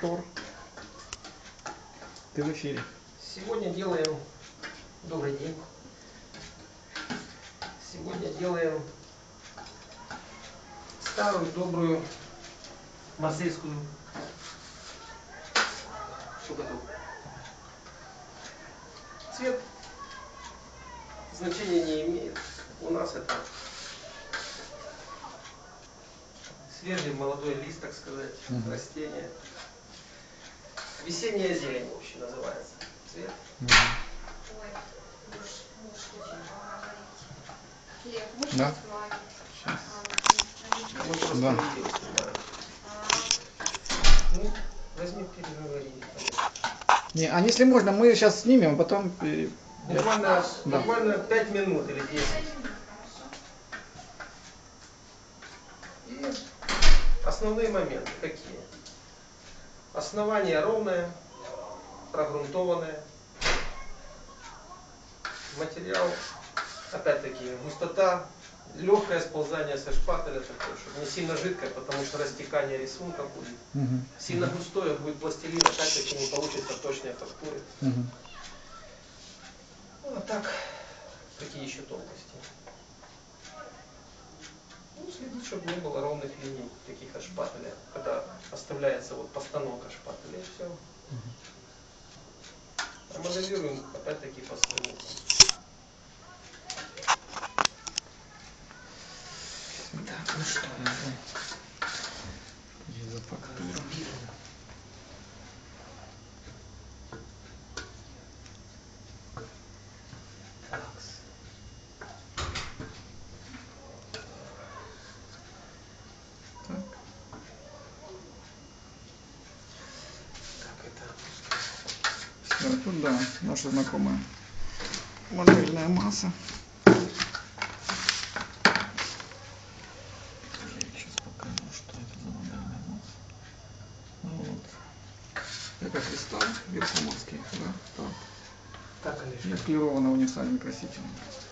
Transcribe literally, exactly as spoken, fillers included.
Мотор. Ты в эфире. Сегодня делаем... Добрый день. Сегодня делаем старую добрую марсельскую штукатурку. Цвет значения не имеет. У нас это свежий молодой лист, так сказать, угу. растение. Весенняя зелень, в общем, называется цвет. Угу. Да. Сейчас. Мы просто Да. видео снимаем. Ну, возьми, переговори. Не, а если можно, мы сейчас снимем, а потом... Буквально, да. буквально пять минут или десять. И основные моменты какие? Основание ровное, прогрунтованное. Материал, опять-таки, густота, легкое сползание со шпателя такое, чтобы не сильно жидкое, потому что растекание рисунка будет. Угу. Сильно густое будет пластилин, опять-таки не получится точной фактуры. Угу. Ну, а так, какие еще тонкости? Ну, следить, чтобы не было ровных линий таких от шпателя, когда оставляется вот постановка шпателя, и все. Угу. А моделируем опять-таки по своему. Так, ну что, за фактуру. Все, тут да, наша знакомая модельная масса. Сейчас покажу, что это за модельная масса. Вот. Это кристалл верхомовский, да? Так. Так, конечно. И отклировано универсальным красителем.